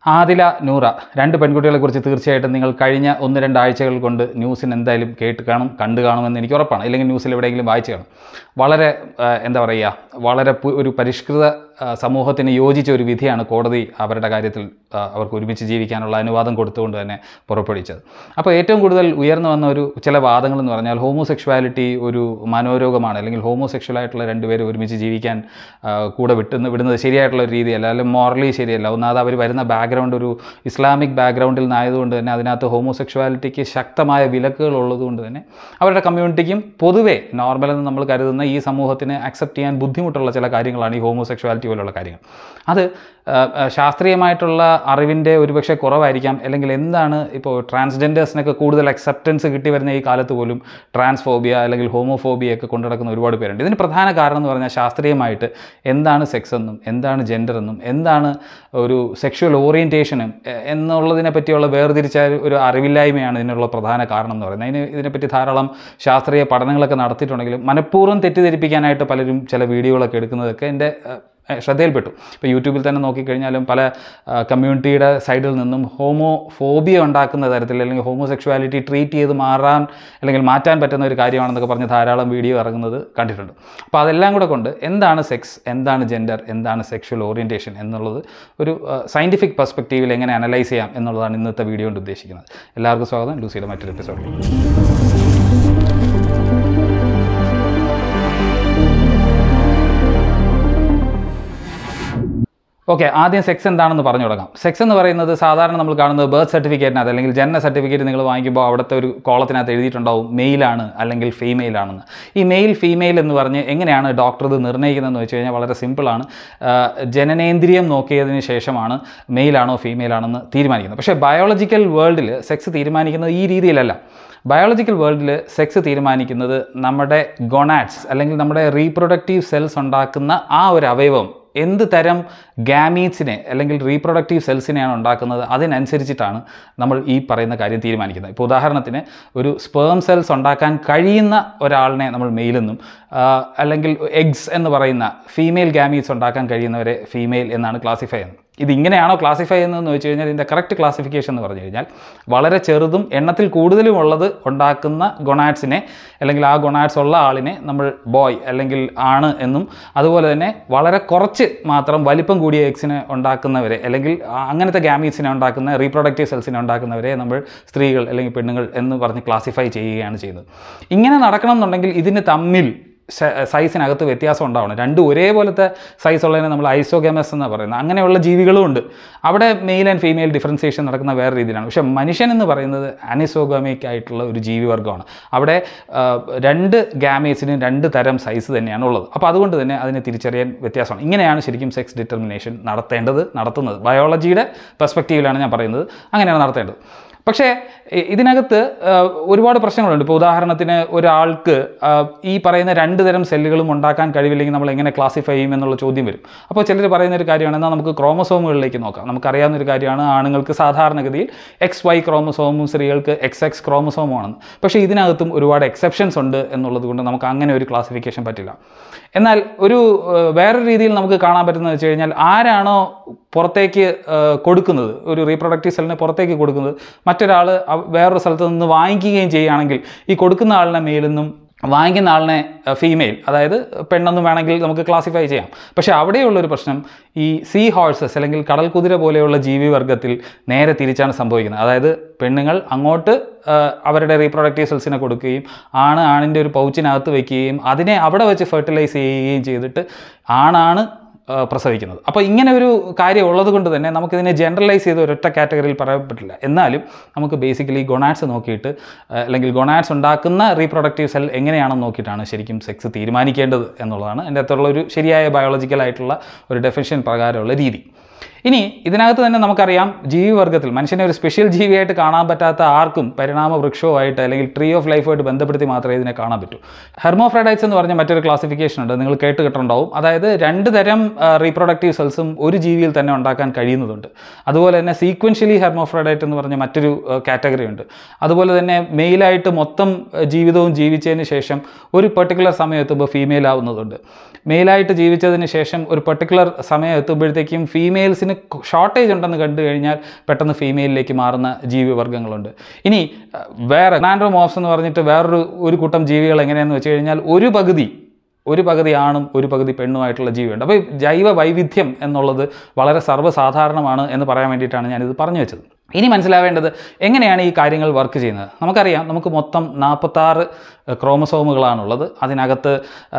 ആദില, നൂറ രണ്ട് പെൺകുട്ടികളെക്കുറിച്ച് തീർച്ചയായിട്ടും നിങ്ങൾ കഴിഞ്ഞ 1-2 ആഴ്ചകൾ കൊണ്ട് ന്യൂസിന് എന്തായാലും കേട്ട് കാണും, കണ്ടു കാണുമെന്ന് എനിക്ക് ഉറപ്പാണ്. അല്ലെങ്കിൽ ന്യൂസിൽ എവിടെയെങ്കിലും വായിച്ചു കാണും. വളരെ എന്താ പറയുക, വളരെ ഒരു പരിഷ്കൃത സമൂഹത്തിന് യോജിച്ച ഒരു വിധിയാണ് കോടതി അവരുടെ കാര്യത്തിൽ അവർക്ക് ഒരുമിച്ച് ജീവിക്കാനുള്ള അനുവാദം കൊടുത്തുകൊണ്ട് തന്നെ പുറപ്പെടുവിച്ചത്. അപ്പോൾ ഏറ്റവും കൂടുതൽ ഉയർന്നു വന്ന ചില വാദങ്ങളെന്ന് പറഞ്ഞാൽ ഹോമോസെക്ഷുവാലിറ്റി ഒരു മനോരോഗമാണ്, അല്ലെങ്കിൽ ഹോമോസെക്ഷലായിട്ടുള്ള രണ്ടുപേരും ഒരുമിച്ച് ജീവിക്കാൻ കൂടെ വിടുന്നത് ശരിയായിട്ടുള്ള ഒരു രീതിയല്ല, അല്ലെങ്കിൽ മോറലി ശരിയല്ല. ഒന്നാമത് അവർ വരുന്ന ബാക്ക്ഗ്രൗണ്ട് ഒരു ഇസ്ലാമിക് ബാക്ക്ഗ്രൗണ്ടിൽ നിന്നായതുകൊണ്ട് തന്നെ അതിനകത്ത് ഹോമോസെക്ഷുവാലിറ്റിക്ക് ശക്തമായ വിലക്കുകൾ ഉള്ളതുകൊണ്ട് തന്നെ അവരുടെ കമ്മ്യൂണിറ്റിക്കും പൊതുവേ നോർമലെന്ന് നമ്മൾ കരുതുന്ന ഈ സമൂഹത്തിന് അക്സെപ്റ്റ് ചെയ്യാൻ ബുദ്ധിമുട്ടുള്ള ചില കാര്യങ്ങളാണ് ഈ ഹോമോസെക്ഷുവാലിറ്റി പോലുള്ള കാര്യങ്ങൾ. അത് ശാസ്ത്രീയമായിട്ടുള്ള അറിവിൻ്റെ ഒരുപക്ഷെ കുറവായിരിക്കാം, അല്ലെങ്കിൽ എന്താണ് ഇപ്പോൾ ട്രാൻസ്ജെൻഡേഴ്സിനൊക്കെ കൂടുതൽ അക്സെപ്റ്റൻസ് കിട്ടി വരുന്ന ഈ കാലത്ത് പോലും ട്രാൻസ്ഫോബിയ അല്ലെങ്കിൽ ഹോമോഫോബിയൊക്കെ കൊണ്ടു നടക്കുന്ന ഒരുപാട് പേരുണ്ട്. ഇതിന് പ്രധാന കാരണം എന്ന് പറഞ്ഞാൽ ശാസ്ത്രീയമായിട്ട് എന്താണ് സെക്സ് എന്നും എന്താണ് ജെൻഡർ എന്നും എന്താണ് ഒരു സെക്ഷുവൽ ഓറിയൻറ്റേഷനും എന്നുള്ളതിനെ പറ്റിയുള്ള വേർതിരിച്ച ഒരു അറിവില്ലായ്മയാണ് ഇതിനുള്ള പ്രധാന കാരണം എന്ന് പറയുന്നത്. ഇതിനെപ്പറ്റി ധാരാളം ശാസ്ത്രീയ പഠനങ്ങളൊക്കെ നടത്തിയിട്ടുണ്ടെങ്കിലും മനഃപൂർവ്വം തെറ്റിദ്ധരിപ്പിക്കാനായിട്ട് പലരും ചില വീഡിയോകളൊക്കെ എടുക്കുന്നതൊക്കെ എൻ്റെ ശ്രദ്ധയിൽപ്പെട്ടു. ഇപ്പോൾ യൂട്യൂബിൽ തന്നെ നോക്കിക്കഴിഞ്ഞാലും പല കമ്മ്യൂണിറ്റിയുടെ സൈഡിൽ നിന്നും ഹോമോഫോബിയ ഉണ്ടാക്കുന്ന തരത്തിൽ അല്ലെങ്കിൽ ഹോമോസെക്ഷുവാലിറ്റി ട്രീറ്റ് ചെയ്ത് മാറ്റാൻ പറ്റുന്ന ഒരു കാര്യമാണെന്നൊക്കെ പറഞ്ഞ് ധാരാളം വീഡിയോ ഇറങ്ങുന്നത് കണ്ടിട്ടുണ്ട്. അപ്പോൾ അതെല്ലാം കൂടെ കൊണ്ട് എന്താണ് സെക്സ്, എന്താണ് ജെൻഡർ, എന്താണ് സെക്ഷുവൽ ഓറിയൻറ്റേഷൻ എന്നുള്ളത് ഒരു സയൻറ്റിഫിക് പെർസ്പെക്റ്റീവിൽ എങ്ങനെ അനലൈസ് ചെയ്യാം എന്നുള്ളതാണ് ഇന്നത്തെ വീഡിയോ കൊണ്ട് ഉദ്ദേശിക്കുന്നത്. എല്ലാവർക്കും സ്വാഗതം ലൂസിയുടെ മറ്റൊരു എപ്പിസോഡിൽ. ഓക്കെ, ആദ്യം സെക്സ് എന്താണെന്ന് പറഞ്ഞു തുടങ്ങാം. സെക്സ് എന്ന് പറയുന്നത് സാധാരണ നമ്മൾ കാണുന്നത് ബർത്ത് സർട്ടിഫിക്കറ്റിനകത്ത് അല്ലെങ്കിൽ ജനന സർട്ടിഫിക്കറ്റ് നിങ്ങൾ വാങ്ങിക്കുമ്പോൾ അവിടുത്തെ ഒരു കോളത്തിനകത്ത് എഴുതിയിട്ടുണ്ടാവും മെയിലാണ് അല്ലെങ്കിൽ ഫീമെയിൽ ആണെന്ന്. ഈ മെയിൽ ഫീമെയിൽ എന്ന് പറഞ്ഞ് എങ്ങനെയാണ് ഡോക്ടർ ഇത് നിർണ്ണയിക്കുന്നതെന്ന് വെച്ച് കഴിഞ്ഞാൽ വളരെ സിമ്പിളാണ്. ജനനേന്ദ്രിയം നോക്കിയതിന് ശേഷമാണ് മെയിലാണോ ഫീമെയിൽ ആണെന്ന് തീരുമാനിക്കുന്നത്. പക്ഷേ ബയോളജിക്കൽ വേൾഡിൽ സെക്സ് തീരുമാനിക്കുന്നത് ഈ രീതിയിലല്ല. ബയോളജിക്കൽ വേൾഡിൽ സെക്സ് തീരുമാനിക്കുന്നത് നമ്മുടെ ഗൊണാഡ്സ് അല്ലെങ്കിൽ നമ്മുടെ റീപ്രൊഡക്റ്റീവ് സെൽസ് ഉണ്ടാക്കുന്ന ആ ഒരു അവയവം എന്ത് തരം ഗാമീറ്റ്സിനെ അല്ലെങ്കിൽ റീപ്രൊഡക്റ്റീവ് സെൽസിനെയാണ് ഉണ്ടാക്കുന്നത് അതിനനുസരിച്ചിട്ടാണ് നമ്മൾ ഈ പറയുന്ന കാര്യം തീരുമാനിക്കുന്നത്. ഇപ്പോൾ ഉദാഹരണത്തിന് ഒരു സ്പേം സെൽസ് ഉണ്ടാക്കാൻ കഴിയുന്ന ഒരാളിനെ നമ്മൾ മെയിലെന്നും അല്ലെങ്കിൽ എഗ്സ് എന്ന് പറയുന്ന ഫീമെയിൽ ഗാമീറ്റ്സ് ഉണ്ടാക്കാൻ കഴിയുന്നവരെ ഫീമെയിൽ എന്നാണ് ക്ലാസിഫൈ ചെയ്യുന്നത്. ഇതിങ്ങനെയാണോ ക്ലാസിഫൈ ചെയ്യുന്നതെന്ന് വെച്ച് കഴിഞ്ഞാൽ ഇതിൻ്റെ കറക്റ്റ് ക്ലാസിഫിക്കേഷൻ എന്ന് പറഞ്ഞു കഴിഞ്ഞാൽ വളരെ ചെറുതും എണ്ണത്തിൽ കൂടുതലും ഉള്ളത് ഉണ്ടാക്കുന്ന ഗൊണാഡ്സിനെ അല്ലെങ്കിൽ ആ ഗൊണാഡ്സ് ഉള്ള ആളിനെ നമ്മൾ ബോയ് അല്ലെങ്കിൽ ആണ് എന്നും, അതുപോലെ തന്നെ വളരെ കുറച്ച് മാത്രം വലിപ്പം കൂടിയ എഗ്സിനെ ഉണ്ടാക്കുന്നവരെ അല്ലെങ്കിൽ അങ്ങനത്തെ ഗാമീറ്റ്സിനെ ഉണ്ടാക്കുന്ന റീപ്രൊഡക്റ്റീവ് സെൽസിനെ ഉണ്ടാക്കുന്നവരെ നമ്മൾ സ്ത്രീകൾ അല്ലെങ്കിൽ പെണ്ണുങ്ങൾ എന്ന് പറഞ്ഞ് ക്ലാസിഫൈ ചെയ്യുകയാണ് ചെയ്യുന്നത്. ഇങ്ങനെ നടക്കണം എന്നുണ്ടെങ്കിൽ ഇതിന് തമ്മിൽ സൈസിനകത്ത് വ്യത്യാസം ഉണ്ടാവണം. രണ്ടും ഒരേപോലത്തെ സൈസ് ഉള്ളതിനെ നമ്മൾ ഐസോഗമസ് എന്ന് പറയുന്നത്. അങ്ങനെയുള്ള ജീവികളും ഉണ്ട്. അവിടെ മെയിൽ ആൻഡ് ഫീമെയിൽ ഡിഫറൻസിയേഷൻ നടക്കുന്ന വേറെ രീതിയിലാണ്. പക്ഷേ മനുഷ്യൻ എന്ന് പറയുന്നത് അനിസോഗമിക് ആയിട്ടുള്ള ഒരു ജീവിവർഗമാണ്. അവിടെ രണ്ട് ഗാമേറ്റ്സിനും 2 തരം സൈസ് തന്നെയാണ് ഉള്ളത്. അപ്പോൾ അതുകൊണ്ട് തന്നെ അതിനെ തിരിച്ചറിയാൻ വ്യത്യാസമാണ്. ഇങ്ങനെയാണ് ശരിക്കും സെക്സ് ഡിറ്റർമിനേഷൻ നടത്തുന്നത്. ബയോളജിയുടെ പെർസ്പെക്റ്റീവിലാണ് ഞാൻ പറയുന്നത്, അങ്ങനെയാണ് നടത്തേണ്ടത്. പക്ഷേ ഇതിനകത്ത് ഒരുപാട് പ്രശ്നങ്ങളുണ്ട്. ഇപ്പോൾ ഉദാഹരണത്തിന് ഒരാൾക്ക് ഈ പറയുന്ന 2 തരം സെല്ലുകളും ഉണ്ടാക്കാൻ കഴിവില്ലെങ്കിൽ നമ്മൾ എങ്ങനെ ക്ലാസിഫൈ ചെയ്യും എന്നുള്ള ചോദ്യം വരും. അപ്പോൾ ചിലർ പറയുന്ന ഒരു കാര്യമാണ്, എന്നാൽ നമുക്ക് ക്രോമസോമുകളിലേക്ക് നോക്കാം. നമുക്കറിയാവുന്ന ഒരു കാര്യമാണ്, ആണുങ്ങൾക്ക് സാധാരണഗതിയിൽ XY ക്രോമസോമും സ്ത്രീകൾക്ക് XX ക്രോമസോമുമാണെന്ന്. പക്ഷേ ഇതിനകത്തും ഒരുപാട് എക്സെപ്ഷൻസ് ഉണ്ട് എന്നുള്ളത് കൊണ്ട് നമുക്ക് അങ്ങനെ ഒരു ക്ലാസിഫിക്കേഷൻ പറ്റില്ല. എന്നാൽ വേറൊരു രീതിയിൽ നമുക്ക് കാണാൻ പറ്റുന്നത് വെച്ച് കഴിഞ്ഞാൽ ആരാണോ പുറത്തേക്ക് കൊടുക്കുന്നത്, ഒരു റീപ്രൊഡക്റ്റീവ് സെല്ലിനെ പുറത്തേക്ക് കൊടുക്കുന്നത്, മറ്റൊരാൾ വേറൊരു സ്ഥലത്ത് നിന്ന് വാങ്ങിക്കുകയും ചെയ്യുകയാണെങ്കിൽ ഈ കൊടുക്കുന്ന ആളിനെ മെയിലെന്നും വാങ്ങിക്കുന്ന ആളിനെ ഫീമെയിൽ, അതായത് പെണ്ണെന്നും വേണമെങ്കിൽ നമുക്ക് ക്ലാസിഫൈ ചെയ്യാം. പക്ഷേ അവിടെയുള്ളൊരു പ്രശ്നം ഈ സീ ഹോഴ്സസ് അല്ലെങ്കിൽ കടൽ കുതിര പോലെയുള്ള ജീവിവർഗത്തിൽ നേരെ തിരിച്ചാണ് സംഭവിക്കുന്നത്. അതായത് പെണ്ണുങ്ങൾ അങ്ങോട്ട് അവരുടെ റീപ്രൊഡക്റ്റീവ് സെൽസിനെ കൊടുക്കുകയും ആണിൻ്റെ ഒരു പൗച്ചിനകത്ത് വയ്ക്കുകയും അതിനെ അവിടെ വെച്ച് ഫെർട്ടിലൈസ് ചെയ്യുകയും ചെയ്തിട്ട് ആണാണ് പ്രസവിക്കുന്നത്. അപ്പോൾ ഇങ്ങനെ ഒരു കാര്യം ഉള്ളത് കൊണ്ട് തന്നെ നമുക്കിതിനെ ജനറലൈസ് ചെയ്ത് ഒരൊറ്റ കാറ്റഗറിയിൽ പറയാൻ പറ്റില്ല. എന്നാലും നമുക്ക് ബേസിക്കലി ഗൊണാഡ്സ് നോക്കിയിട്ട് അല്ലെങ്കിൽ ഗൊണാഡ്സ് ഉണ്ടാക്കുന്ന റീപ്രൊഡക്റ്റീവ് സെൽ എങ്ങനെയാണെന്ന് നോക്കിയിട്ടാണ് ശരിക്കും സെക്സ് തീരുമാനിക്കേണ്ടത് എന്നുള്ളതാണ് എൻ്റെ അകത്തുള്ള ഒരു ശരിയായ ബയോളജിക്കലായിട്ടുള്ള ഒരു ഡെഫിനിഷൻ പ്രകാരമുള്ള രീതി. ഇനി ഇതിനകത്ത് തന്നെ നമുക്കറിയാം, ജീവിവർഗത്തിൽ മനുഷ്യനെ ഒരു സ്പെഷ്യൽ ജീവിയായിട്ട് കാണാൻ പറ്റാത്ത ആർക്കും പരിണാമ വൃക്ഷവുമായിട്ട് അല്ലെങ്കിൽ ട്രീ ഓഫ് ലൈഫുമായിട്ട് ബന്ധപ്പെടുത്തി മാത്രമേ ഇതിനെ കാണാൻ പറ്റൂ. ഹെർമോഫ്രഡൈറ്റ്സ് എന്ന് പറഞ്ഞ മറ്റൊരു ക്ലാസിഫിക്കേഷൻ ഉണ്ട്, നിങ്ങൾ കേട്ടിട്ടുണ്ടാവും. അതായത് 2 തരം റീപ്രൊഡക്റ്റീവ് സെൽസും ഒരു ജീവിയിൽ തന്നെ ഉണ്ടാക്കാൻ കഴിയുന്നതുണ്ട്. അതുപോലെ തന്നെ സീക്വൻഷ്യലി ഹെർമോഫ്രഡൈറ്റ് എന്ന് പറഞ്ഞ മറ്റൊരു കാറ്റഗറി ഉണ്ട്. അതുപോലെ തന്നെ മെയിലായിട്ട് മൊത്തം ജീവിതവും ജീവിച്ചതിന് ശേഷം ഒരു പെർട്ടിക്കുലർ സമയം എത്തുമ്പോൾ ഫീമെയിൽ ആവുന്നതുണ്ട്. മെയിലായിട്ട് ജീവിച്ചതിന് ശേഷം ഒരു പെർട്ടിക്കുലർ സമയം എത്തുമ്പോഴത്തേക്കും ഫീമെയിൽ ഫീമെയിൽസിന് ഷോർട്ടേജ് ഉണ്ടെന്ന് കണ്ടു കഴിഞ്ഞാൽ പെട്ടെന്ന് ഫീമെയിലിലേക്ക് മാറുന്ന ജീവിവർഗ്ഗങ്ങളുണ്ട്. ഇനി വേറെ ആൻഡ്രോമോർഫ്സ് എന്ന് പറഞ്ഞിട്ട് വേറൊരു കൂട്ടം ജീവികൾ എങ്ങനെയാണെന്ന് വെച്ച് കഴിഞ്ഞാൽ ഒരു പകുതി ആണും ഒരു പകുതി പെണ്ണുമായിട്ടുള്ള ജീവിയുണ്ട്. അപ്പോൾ ജൈവ വൈവിധ്യം എന്നുള്ളത് വളരെ സർവ്വസാധാരണമാണ് എന്ന് പറയാൻ വേണ്ടിയിട്ടാണ് ഞാനിത് പറഞ്ഞു വെച്ചത്. ഇനി മനസ്സിലാവേണ്ടത് എങ്ങനെയാണ് ഈ കാര്യങ്ങൾ വർക്ക് ചെയ്യുന്നത്. നമുക്കറിയാം, നമുക്ക് മൊത്തം 46 ക്രോമസോമുകളാണുള്ളത്. അതിനകത്ത്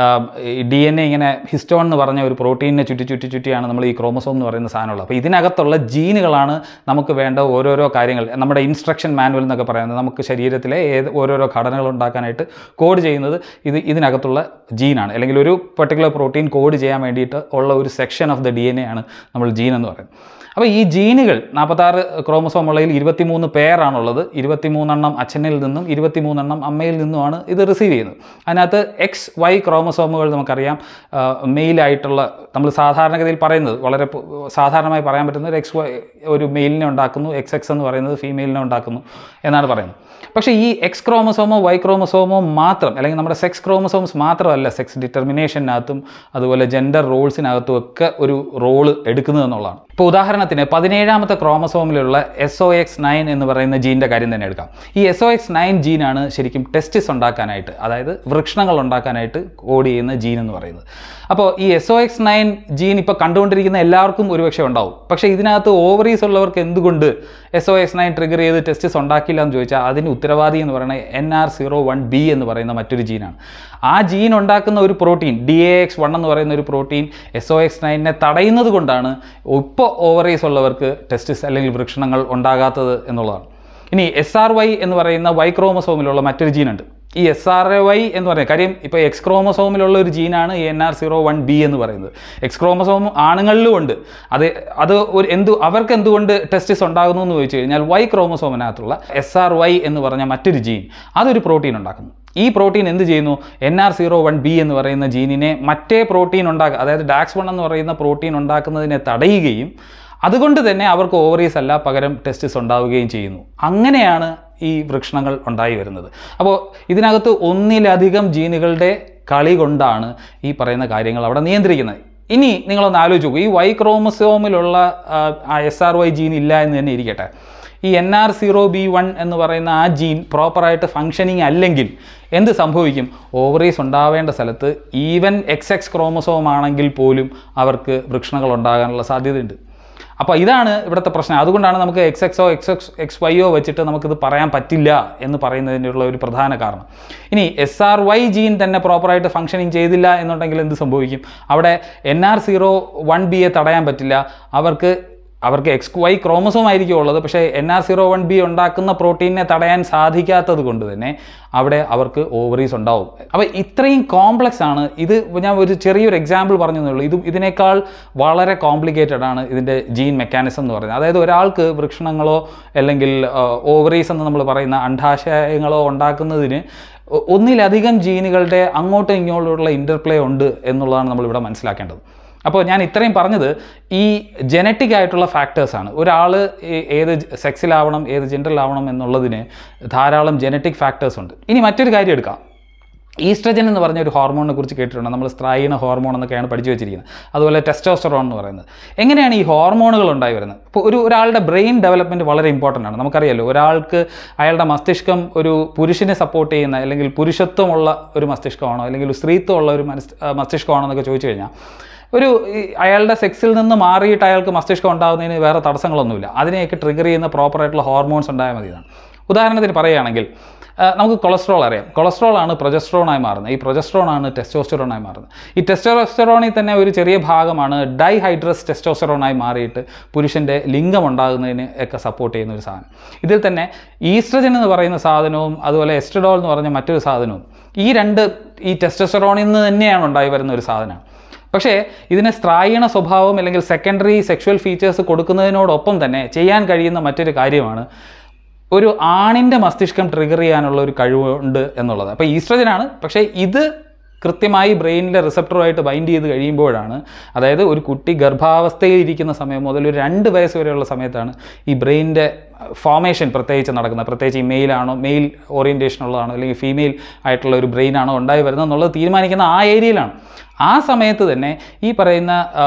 DNA ഇങ്ങനെ ഹിസ്റ്റോൺ എന്ന് പറഞ്ഞ ഒരു പ്രോട്ടീനിനെ ചുറ്റിയാണ് നമ്മൾ ഈ ക്രോമസോം എന്ന് പറയുന്ന സാധനമുള്ളത്. അപ്പോൾ ഇതിനകത്തുള്ള ജീനുകളാണ് നമുക്ക് വേണ്ട ഓരോരോ കാര്യങ്ങൾ, നമ്മുടെ ഇൻസ്ട്രക്ഷൻ മാനുവൽ എന്നൊക്കെ പറയുന്നത്, നമുക്ക് ശരീരത്തിലെ ഓരോരോ ഘടനകൾ ഉണ്ടാക്കാനായിട്ട് കോഡ് ചെയ്യുന്നത് ഇതിനകത്തുള്ള ജീനാണ്. അല്ലെങ്കിൽ ഒരു പെർട്ടിക്കുലർ പ്രോട്ടീൻ കോഡ് ചെയ്യാൻ വേണ്ടിയിട്ട് ഉള്ള ഒരു സെക്ഷൻ ഓഫ് ദ DNA ആണ് നമ്മൾ ജീൻ എന്ന് പറയുന്നത്. അപ്പോൾ ഈ ജീനുകൾ 46 ക്രോമസോം ഉള്ളതിൽ 23 പേരാണുള്ളത്. 23 അച്ഛനിൽ നിന്നും 23 അമ്മയിൽ നിന്നുമാണ് ഇത് റിസീവ് ചെയ്യുന്നത്. അതിനകത്ത് XY ക്രോമസോമുകൾ നമുക്കറിയാം മെയിലായിട്ടുള്ള, നമ്മൾ സാധാരണഗതിയിൽ പറയുന്നത് വളരെ സാധാരണമായി പറയാൻ പറ്റുന്ന ഒരു XY ഒരു മെയിലിനെ ഉണ്ടാക്കുന്നു, XX എന്ന് പറയുന്നത് ഫീമെയിലിനെ ഉണ്ടാക്കുന്നു എന്നാണ് പറയുന്നത്. പക്ഷേ ഈ X ക്രോമസോമോ Y ക്രോമസോമോ മാത്രം, അല്ലെങ്കിൽ നമ്മുടെ സെക്സ് ക്രോമസോംസ് മാത്രമല്ല സെക്സ് ഡിറ്റർമിനേഷനകത്തും അതുപോലെ ജെൻഡർ റോൾസിനകത്തും ഒക്കെ ഒരു റോള് എടുക്കുന്നത് എന്നുള്ളതാണ്. ഇപ്പോൾ ഉദാഹരണത്തിന് 17ാമത്തെ ക്രോമസോമിലുള്ള SOX9 എന്ന് പറയുന്ന ജീൻ്റെ കാര്യം തന്നെ എടുക്കാം. ഈ SOX9 ജീനാണ് ശരിക്കും ടെസ്റ്റിസ് ഉണ്ടാക്കാനായിട്ട്, അതായത് വൃക്ഷണങ്ങൾ ഉണ്ടാക്കാനായിട്ട് കോഡ് ചെയ്യുന്ന ജീൻ എന്ന് പറയുന്നത്. അപ്പോൾ ഈ SOX9 ജീൻ ഇപ്പോൾ കണ്ടുകൊണ്ടിരിക്കുന്ന എല്ലാവർക്കും ഒരുപക്ഷെ ഉണ്ടാവും. പക്ഷേ ഇതിനകത്ത് ഓവറീസ് ഉള്ളവർക്ക് എന്തുകൊണ്ട് SOX9 ട്രിഗർ ചെയ്ത് ടെസ്റ്റിസ് ഉണ്ടാക്കില്ല എന്ന് ചോദിച്ചാൽ അതിന് ഉത്തരവാദി എന്ന് പറയുന്നത് NR01B എന്ന് പറയുന്ന മറ്റൊരു ജീനാണ്. ആ ജീൻ ഉണ്ടാക്കുന്ന ഒരു പ്രോട്ടീൻ DAX1 എന്ന് പറയുന്ന ഒരു പ്രോട്ടീൻ SOX9നെ തടയുന്നത് കൊണ്ടാണ് ഇപ്പോൾ ഓവറീസ് ഉള്ളവർക്ക് ടെസ്റ്റിസ് അല്ലെങ്കിൽ വൃക്ഷണങ്ങൾ ഉണ്ടാകാത്തത് എന്നുള്ളതാണ്. ഇനി SRY എന്ന് പറയുന്ന Y ക്രോമസോമിലുള്ള മറ്റൊരു ജീനുണ്ട്. ഈ SRY എന്ന് പറയുന്ന കാര്യം ഇപ്പോൾ X ക്രോമസോമിലുള്ള ഒരു ജീനാണ് ഈ NR01B എന്ന് പറയുന്നത്. X ക്രോമസോം ആണുങ്ങളിലും ഉണ്ട്. അത് അവർക്ക് എന്തുകൊണ്ട് ടെസ്റ്റിസ് ഉണ്ടാകുന്നു എന്ന് ചോദിച്ചു കഴിഞ്ഞാൽ Y ക്രോമസോമിനകത്തുള്ള SRY എന്ന് പറഞ്ഞ മറ്റൊരു ജീൻ അതൊരു പ്രോട്ടീൻ ഉണ്ടാക്കുന്നു. ഈ പ്രോട്ടീൻ എന്ത് ചെയ്യുന്നു? NR01B എന്ന് പറയുന്ന ജീനിനെ മറ്റേ പ്രോട്ടീൻ അതായത് DAX1 എന്ന് പറയുന്ന പ്രോട്ടീൻ ഉണ്ടാക്കുന്നതിനെ തടയുകയും അതുകൊണ്ട് തന്നെ അവർക്ക് ഓവറീസ് അല്ല പകരം ടെസ്റ്റിസ് ഉണ്ടാവുകയും ചെയ്യുന്നു. അങ്ങനെയാണ് ഈ വൃക്ഷണങ്ങൾ ഉണ്ടായി വരുന്നത്. അപ്പോൾ ഇതിനകത്ത് ഒന്നിലധികം ജീനുകളുടെ കളി കൊണ്ടാണ് ഈ പറയുന്ന കാര്യങ്ങൾ അവിടെ നിയന്ത്രിക്കുന്നത്. ഇനി നിങ്ങളൊന്ന് ആലോചിച്ച് നോക്കൂ, ഈ Y ക്രോമസോമിലുള്ള SRY ജീൻ ഇല്ല എന്ന് തന്നെ ഇരിക്കട്ടെ, ഈ NR0B1 എന്ന് പറയുന്ന ആ ജീൻ പ്രോപ്പറായിട്ട് ഫങ്ഷനിങ് അല്ലെങ്കിൽ എന്ത് സംഭവിക്കും? ഓവറീസ് ഉണ്ടാവേണ്ട സ്ഥലത്ത് ഈവൻ XX ക്രോമസോം ആണെങ്കിൽ പോലും അവർക്ക് വൃക്ഷണങ്ങൾ ഉണ്ടാകാനുള്ള സാധ്യതയുണ്ട്. അപ്പോൾ ഇതാണ് ഇവിടുത്തെ പ്രശ്നം. അതുകൊണ്ടാണ് നമുക്ക് XXO XYO വെച്ചിട്ട് നമുക്കിത് പറയാൻ പറ്റില്ല എന്ന് പറയുന്നതിനുള്ള ഒരു പ്രധാന കാരണം. ഇനി SRY ജീൻ തന്നെ പ്രോപ്പറായിട്ട് ഫങ്ഷനിങ് ചെയ്തില്ല എന്നുണ്ടെങ്കിൽ എന്ത് സംഭവിക്കും? അവിടെ NR01Bയെ തടയാൻ പറ്റില്ല. അവർക്ക് XY ക്രോമസോം ആയിരിക്കും ഉള്ളത്, പക്ഷേ NR01B ഉണ്ടാക്കുന്ന പ്രോട്ടീനെ തടയാൻ സാധിക്കാത്തത് കൊണ്ട് തന്നെ അവിടെ അവർക്ക് ഓവറീസ് ഉണ്ടാവും. അപ്പോൾ ഇത്രയും കോംപ്ലക്സ് ആണ് ഇത്. ഞാൻ ഒരു ചെറിയൊരു എക്സാമ്പിൾ പറഞ്ഞതേ ഉള്ളൂ. ഇതിനേക്കാൾ വളരെ കോംപ്ലിക്കേറ്റഡ് ആണ് ഇതിൻ്റെ ജീൻ മെക്കാനിസം എന്ന് പറയുന്നത്. അതായത് ഒരാൾക്ക് വൃക്ഷണങ്ങളോ അല്ലെങ്കിൽ ഓവറീസ് എന്ന് നമ്മൾ പറയുന്ന അണ്ഡാശയങ്ങളോ ഉണ്ടാക്കുന്നതിന് ഒന്നിലധികം ജീനുകളുടെ അങ്ങോട്ടും ഇങ്ങോട്ടുള്ള ഇൻ്റർപ്ലേ ഉണ്ട് എന്നുള്ളതാണ് നമ്മളിവിടെ മനസ്സിലാക്കേണ്ടത്. അപ്പോൾ ഞാൻ ഇത്രയും പറഞ്ഞത് ഈ ജനറ്റിക് ആയിട്ടുള്ള ഫാക്ടേഴ്സാണ്. ഒരാൾ ഏത് സെക്സിലാവണം, ഏത് ജെൻഡറിലാവണം എന്നുള്ളതിന് ധാരാളം ജനറ്റിക് ഫാക്ടേഴ്സ് ഉണ്ട്. ഇനി മറ്റൊരു കാര്യം എടുക്കാം. ഈസ്ട്രജൻ എന്ന് പറഞ്ഞ ഒരു ഹോർമോണിനെ കുറിച്ച് കേട്ടിട്ടുണ്ട്. നമ്മൾ സ്ത്രീണ ഹോർമോൺ എന്നൊക്കെയാണ് പഠിച്ചു വെച്ചിരിക്കുന്നത്. അതുപോലെ ടെസ്റ്റോസ്റ്ററോൺ എന്ന് പറയുന്നത്. എങ്ങനെയാണ് ഈ ഹോർമോണുകൾ ഉണ്ടായി വരുന്നത്? ഇപ്പോൾ ഒരാളുടെ ബ്രെയിൻ ഡെവലപ്മെൻറ്റ് വളരെ ഇമ്പോർട്ടൻ്റ് ആണ്. നമുക്കറിയാമല്ലോ, ഒരാൾക്ക് അയാളുടെ മസ്തിഷ്കം ഒരു പുരുഷനെ സപ്പോർട്ട് ചെയ്യുന്ന അല്ലെങ്കിൽ പുരുഷത്വമുള്ള ഒരു മസ്തിഷ്കമാണോ അല്ലെങ്കിൽ സ്ത്രീത്വമുള്ള ഒരു മസ്തിഷ്കമാണോ എന്നൊക്കെ ചോദിച്ചു കഴിഞ്ഞാൽ അയാളുടെ സെക്സിൽ നിന്ന് മാറിയിട്ട് അയാൾക്ക് മസ്തിഷ്കം ഉണ്ടാകുന്നതിന് വേറെ തടസ്സങ്ങളൊന്നുമില്ല. അതിനെയൊക്കെ ട്രിഗർ ചെയ്യുന്ന പ്രോപ്പറായിട്ടുള്ള ഹോർമോൺസ് ഉണ്ടായാൽ മതിയാണ്. ഉദാഹരണത്തിന് പറയുകയാണെങ്കിൽ നമുക്ക് കൊളസ്ട്രോൾ അറിയാം. കൊളസ്ട്രോളാണ് പ്രൊജസ്ട്രോണായി മാറുന്നത്. ഈ പ്രൊജസ്ട്രോണാണ് ടെസ്റ്റോസ്റ്ററോണായി മാറുന്നത്. ഈ ടെസ്റ്റോസ്റ്ററോണിൽ തന്നെ ഒരു ചെറിയ ഭാഗമാണ് ഡൈഹൈഡ്രസ് ടെസ്റ്റോസ്റ്ററോണായി മാറിയിട്ട് പുരുഷൻ്റെ ലിംഗം ഉണ്ടാകുന്നതിന് ഒക്കെ സപ്പോർട്ട് ചെയ്യുന്ന ഒരു സാധനം. ഇതിൽ തന്നെ ഈസ്ട്രജൻ എന്ന് പറയുന്ന സാധനവും അതുപോലെ എസ്ട്രഡോൾ എന്ന് പറഞ്ഞ മറ്റൊരു സാധനവും ഈ ടെസ്റ്റോസ്റ്ററോണിൽ നിന്ന് തന്നെയാണ് ഉണ്ടായി വരുന്ന ഒരു സാധനമാണ്. പക്ഷേ ഇതിന് സ്ത്രീണ സ്വഭാവം അല്ലെങ്കിൽ സെക്കൻഡറി സെക്ഷുവൽ ഫീച്ചേഴ്സ് കൊടുക്കുന്നതിനോടൊപ്പം തന്നെ ചെയ്യാൻ കഴിയുന്ന മറ്റൊരു കാര്യമാണ് ഒരു ആണിൻ്റെ മസ്തിഷ്കം ട്രിഗർ ചെയ്യാനുള്ള ഒരു കഴിവുണ്ട് എന്നുള്ളത്. അപ്പോൾ ഈസ്ട്രജനാണ്, പക്ഷേ ഇത് കൃത്യമായി ബ്രെയിനിലെ റിസപ്റ്ററുമായിട്ട് ബൈൻഡ് ചെയ്ത് കഴിയുമ്പോഴാണ്, അതായത് ഒരു കുട്ടി ഗർഭാവസ്ഥയിൽ ഇരിക്കുന്ന സമയം മുതൽ ഒരു 2 വയസ്സ് വരെയുള്ള സമയത്താണ് ഈ ബ്രെയിനിൻ്റെ ഫോർമേഷൻ പ്രത്യേകിച്ച് നടക്കുന്നത്. പ്രത്യേകിച്ച് ഈ മെയിൽ ഓറിയൻറ്റേഷൻ ഉള്ളതാണോ അല്ലെങ്കിൽ ഫീമെയിൽ ആയിട്ടുള്ള ഒരു ബ്രെയിനാണോ ഉണ്ടായി വരുന്നത് എന്നുള്ളത് തീരുമാനിക്കുന്ന ആ ഏരിയയിലാണ്. ആ സമയത്ത് തന്നെ ഈ പറയുന്ന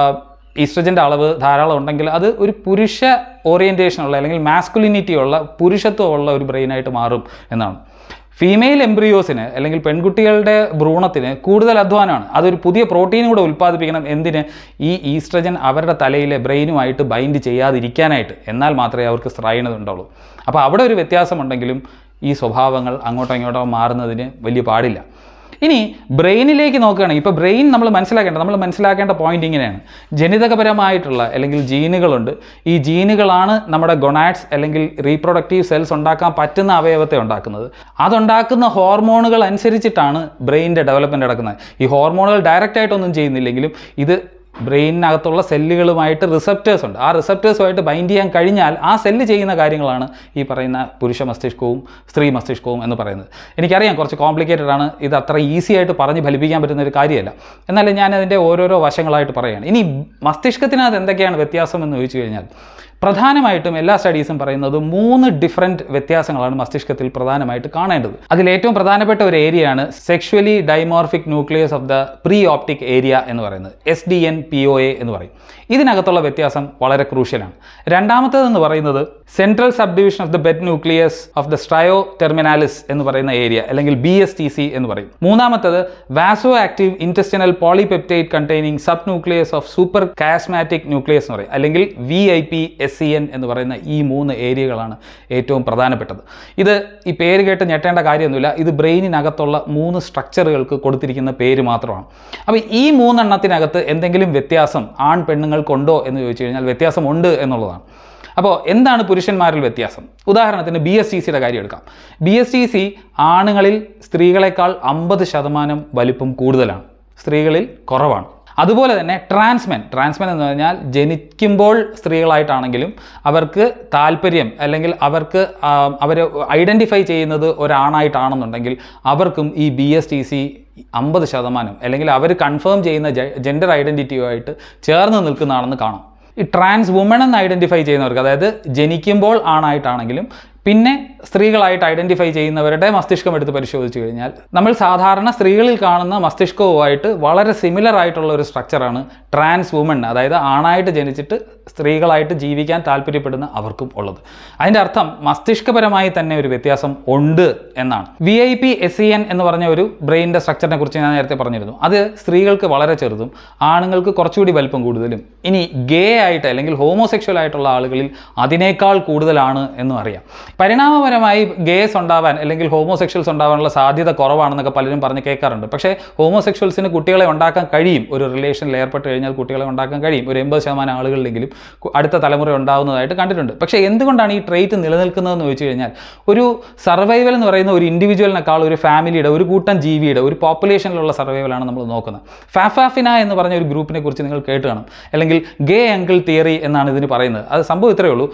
ഈസ്ട്രജൻ്റെ അളവ് ധാരാളം ഉണ്ടെങ്കിൽ അത് ഒരു പുരുഷ ഓറിയൻറ്റേഷനുള്ള അല്ലെങ്കിൽ മാസ്കുലിനിറ്റി ഉള്ള പുരുഷത്വമുള്ള ഒരു ബ്രെയിനായിട്ട് മാറും എന്നാണ്. ഫീമെയിൽ എംബ്രിയോസിന് അല്ലെങ്കിൽ പെൺകുട്ടികളുടെ ഭ്രൂണത്തിന് കൂടുതൽ അധ്വാനമാണ്. അതൊരു പുതിയ പ്രോട്ടീൻ കൂടെ ഉൽപ്പാദിപ്പിക്കണം. എന്തിന്? ഈ ഈസ്ട്രജൻ അവരുടെ തലയിലെ ബ്രെയിനുമായിട്ട് ബൈൻഡ് ചെയ്യാതിരിക്കാനായിട്ട്. എന്നാൽ മാത്രമേ അവർക്ക് സ്ത്രൈണത ഉണ്ടാവുള്ളൂ. അപ്പോൾ അവിടെ ഒരു വ്യത്യാസമുണ്ടെങ്കിലും ഈ സ്വഭാവങ്ങൾ അങ്ങോട്ടോ ഇങ്ങോട്ടോ മാറുന്നതിന് വലിയ പാടില്ല. ഇനി ബ്രെയിനിലേക്ക് നോക്കുകയാണെങ്കിൽ ഇപ്പോൾ ബ്രെയിൻ നമ്മൾ മനസ്സിലാക്കേണ്ട പോയിന്റ് ഇങ്ങനെയാണ്. ജനിതകപരമായിട്ടുള്ള അല്ലെങ്കിൽ ജീനുകളുണ്ട്. ഈ ജീനുകളാണ് നമ്മുടെ ഗൊണാഡ്സ് അല്ലെങ്കിൽ റീപ്രൊഡക്റ്റീവ് സെൽസ് ഉണ്ടാക്കാൻ പറ്റുന്ന അവയവത്തെ ഉണ്ടാക്കുന്നത്. അതുണ്ടാക്കുന്ന ഹോർമോണുകൾ അനുസരിച്ചിട്ടാണ് ബ്രെയിനിൻ്റെ ഡെവലപ്മെൻറ്റ് നടക്കുന്നത്. ഈ ഹോർമോണുകൾ ഡയറക്റ്റായിട്ടൊന്നും ചെയ്യുന്നില്ലെങ്കിലും ഇത് ബ്രെയിനിനകത്തുള്ള സെല്ലുകളുമായിട്ട് റിസപ്റ്റേഴ്സ് ഉണ്ട്. ആ റിസപ്റ്റേഴ്സുമായിട്ട് ബൈൻഡ് ചെയ്യാൻ കഴിഞ്ഞാൽ ആ സെല്ല് ചെയ്യുന്ന കാര്യങ്ങളാണ് ഈ പറയുന്ന പുരുഷ മസ്തിഷ്കവും സ്ത്രീ മസ്തിഷ്കവും എന്ന് പറയുന്നത്. എനിക്കറിയാം കുറച്ച് കോംപ്ലിക്കേറ്റഡ് ആണ്, ഇത് അത്ര ഈസി ആയിട്ട് പറഞ്ഞ് ഫലിപ്പിക്കാൻ പറ്റുന്ന ഒരു കാര്യമല്ല. എന്നാലും ഞാൻ അതിൻ്റെ ഓരോരോ വശങ്ങളായിട്ട് പറയുകയാണ്. ഇനി മസ്തിഷ്കത്തിനകത്ത് എന്തൊക്കെയാണ് വ്യത്യാസം എന്ന് ചോദിച്ചു കഴിഞ്ഞാൽ പ്രധാനമായിട്ടും എല്ലാ സ്റ്റഡീസും പറയുന്നത് 3 ഡിഫറൻറ്റ് വ്യത്യാസങ്ങളാണ് മസ്തിഷ്കത്തിൽ പ്രധാനമായിട്ട് കാണേണ്ടത്. അതിലേറ്റവും പ്രധാനപ്പെട്ട ഒരു ഏരിയയാണ് sexually dimorphic nucleus of the pre optic area എന്ന് പറയുന്നത്, SDNPOA എന്ന് പറയും. ഇതിനകത്തുള്ള വ്യത്യാസം വളരെ ക്രൂഷ്യലാണ്. രണ്ടാമത്തേതെന്ന് പറയുന്നത് central sub division of the bed nucleus of the stria terminalis എന്ന് പറയുന്ന ഏരിയ അല്ലെങ്കിൽ BSTC എന്ന് പറയും. മൂന്നാമത്തേത് vasoactive intestinal polypeptide containing sub nucleus of suprachiasmatic nucleus എന്ന് പറയും, അല്ലെങ്കിൽ VIPSCN എന്ന് പറയുന്ന ഈ 3 ഏരിയകളാണ് ഏറ്റവും പ്രധാനപ്പെട്ടത്. ഇത് ഈ പേര് കേട്ട് ഞെട്ടേണ്ട കാര്യമൊന്നുമില്ല. ഇത് ബ്രെയിനിനകത്തുള്ള 3 സ്ട്രക്ചറുകൾക്ക് കൊടുത്തിരിക്കുന്ന പേര് മാത്രമാണ്. അപ്പോൾ ഈ 3 എണ്ണത്തിനകത്ത് എന്തെങ്കിലും വ്യത്യാസം ആൺ പെണ്ണുങ്ങൾക്കുണ്ടോ എന്ന് ചോദിച്ചു കഴിഞ്ഞാൽ വ്യത്യാസമുണ്ട് എന്നുള്ളതാണ്. അപ്പോൾ എന്താണ് പുരുഷന്മാരിൽ വ്യത്യാസം? ഉദാഹരണത്തിന് BSTCയുടെ കാര്യം എടുക്കാം. BSTC ആണുങ്ങളിൽ സ്ത്രീകളെക്കാൾ 50% വലിപ്പം കൂടുതലാണ്, സ്ത്രീകളിൽ കുറവാണ്. അതുപോലെ തന്നെ ട്രാൻസ്മെൻ എന്ന് പറഞ്ഞാൽ ജനിക്കുമ്പോൾ സ്ത്രീകളായിട്ടാണെങ്കിലും അവർക്ക് താല്പര്യം അല്ലെങ്കിൽ അവർ ഐഡൻറ്റിഫൈ ചെയ്യുന്നത് ഒരാണായിട്ടാണെന്നുണ്ടെങ്കിൽ അവർക്കും ഈ BSTC 50% അല്ലെങ്കിൽ അവർ കൺഫേം ചെയ്യുന്ന ജെൻഡർ ഐഡൻറ്റിറ്റിയുമായിട്ട് ചേർന്ന് നിൽക്കുന്നതാണെന്ന് കാണാം. ഈ ട്രാൻസ് വുമൺ എന്ന് ഐഡൻറ്റിഫൈ ചെയ്യുന്നവർക്ക്, അതായത് ജനിക്കുമ്പോൾ ആണായിട്ടാണെങ്കിലും പിന്നെ സ്ത്രീകളായിട്ട് ഐഡൻറ്റിഫൈ ചെയ്യുന്നവരുടെ മസ്തിഷ്കം എടുത്ത് പരിശോധിച്ച് കഴിഞ്ഞാൽ നമ്മൾ സാധാരണ സ്ത്രീകളിൽ കാണുന്ന മസ്തിഷ്കവുമായിട്ട് വളരെ സിമിലർ ആയിട്ടുള്ള ഒരു സ്ട്രക്ചറാണ് ട്രാൻസ് വുമൺ, അതായത് ആണായിട്ട് ജനിച്ചിട്ട് സ്ത്രീകളായിട്ട് ജീവിക്കാൻ താല്പര്യപ്പെടുന്ന അവർക്കും ഉള്ളത്. അതിൻ്റെ അർത്ഥം മസ്തിഷ്കപരമായി തന്നെ ഒരു വ്യത്യാസം ഉണ്ട് എന്നാണ്. VIPSCN എന്ന് പറഞ്ഞ ഒരു ബ്രെയിനിൻ്റെ സ്ട്രക്ചറിനെ കുറിച്ച് ഞാൻ നേരത്തെ പറഞ്ഞിരുന്നു. അത് സ്ത്രീകൾക്ക് വളരെ ചെറുതും ആണുങ്ങൾക്ക് കുറച്ചുകൂടി വലിപ്പം കൂടുതലും. ഇനി ഗേ ആയിട്ട് അല്ലെങ്കിൽ ഹോമോസെക്ഷൽ ആയിട്ടുള്ള ആളുകളിൽ അതിനേക്കാൾ കൂടുതലാണ് എന്നും അറിയാം. പരിണാമപരമായി ഗേസ് ഉണ്ടാവാൻ അല്ലെങ്കിൽ ഹോമോസെക്ഷൽസ് ഉണ്ടാവാനുള്ള സാധ്യത കുറവാണെന്നൊക്കെ പലരും പറഞ്ഞ് കേൾക്കാറുണ്ട്. പക്ഷേ ഹോമോസെക്ഷൽസിന് കുട്ടികളെ ഉണ്ടാക്കാൻ കഴിയും, ഒരു റിലേഷനിൽ ഏർപ്പെട്ട് കഴിഞ്ഞാൽ കുട്ടികളെ ഉണ്ടാക്കാൻ കഴിയും. ഒരു 80% ആളുകളിലെങ്കിലും അടുത്ത തലമുറ ഉണ്ടാവുന്നതായിട്ട് കണ്ടിട്ടുണ്ട്. പക്ഷേ എന്തുകൊണ്ടാണ് ഈ ട്രെയ്റ്റ് നിലനിൽക്കുന്നതെന്ന് ചോദിച്ചു കഴിഞ്ഞാൽ ഒരു സർവൈവൽ എന്ന് പറയുന്ന ഒരു ഇൻഡിവിജ്വലിനേക്കാൾ ഒരു ഫാമിലിയുടെ, ഒരു കൂട്ടം ജീവിയുടെ, ഒരു പോപ്പുലേഷനിലുള്ള സർവൈവലാണ് നമ്മൾ നോക്കുന്നത്. ഫാഫാഫിന എന്ന് പറഞ്ഞ ഒരു ഗ്രൂപ്പിനെ കുറിച്ച് നിങ്ങൾ കേട്ട് കാണും, അല്ലെങ്കിൽ ഗേ അങ്കിൾ തിയറി എന്നാണ് ഇതിന് പറയുന്നത്. അത് സംഭവം ഇത്രയേ ഉള്ളൂ.